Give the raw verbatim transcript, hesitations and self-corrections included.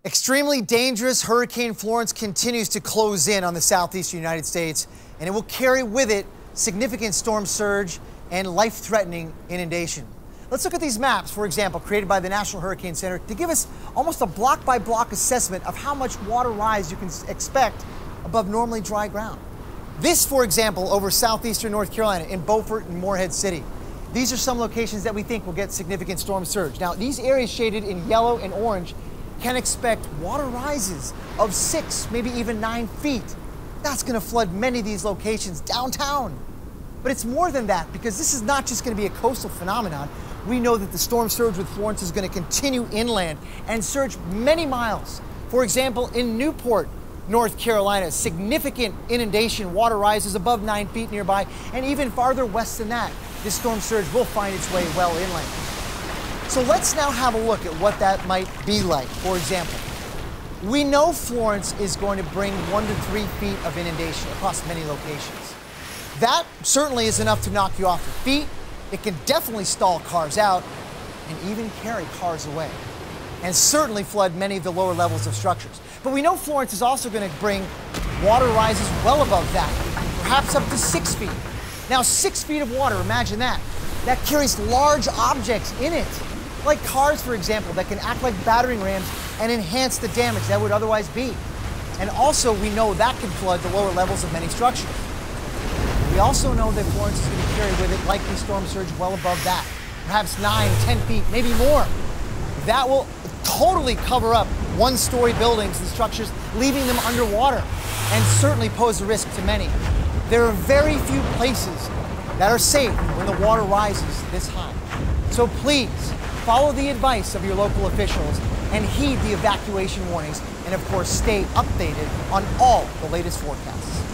Extremely dangerous Hurricane Florence continues to close in on the southeastern United States, and it will carry with it significant storm surge and life-threatening inundation. Let's look at these maps, for example, created by the National Hurricane Center to give us almost a block-by-block assessment of how much water rise you can expect above normally dry ground. This, for example, over southeastern North Carolina in Beaufort and Morehead City. These are some locations that we think will get significant storm surge. Now, these areas shaded in yellow and orange can expect water rises of six, maybe even nine feet. That's going to flood many of these locations downtown. But it's more than that, because this is not just going to be a coastal phenomenon. We know that the storm surge with Florence is going to continue inland and surge many miles. For example, in Newport, North Carolina, significant inundation, water rises above nine feet nearby, and even farther west than that, this storm surge will find its way well inland. So let's now have a look at what that might be like. For example, we know Florence is going to bring one to three feet of inundation across many locations. That certainly is enough to knock you off your feet. It can definitely stall cars out and even carry cars away, and certainly flood many of the lower levels of structures. But we know Florence is also going to bring water rises well above that, perhaps up to six feet. Now, six feet of water, imagine that. That carries large objects in it, like cars, for example, that can act like battering rams and enhance the damage that would otherwise be. And also, we know that can flood the lower levels of many structures. We also know that Florence is going to carry with it likely storm surge well above that, perhaps nine, ten feet, maybe more. That will totally cover up one-story buildings and structures, leaving them underwater, and certainly pose a risk to many. There are very few places that are safe when the water rises this high. So please, follow the advice of your local officials and heed the evacuation warnings, and of course, stay updated on all the latest forecasts.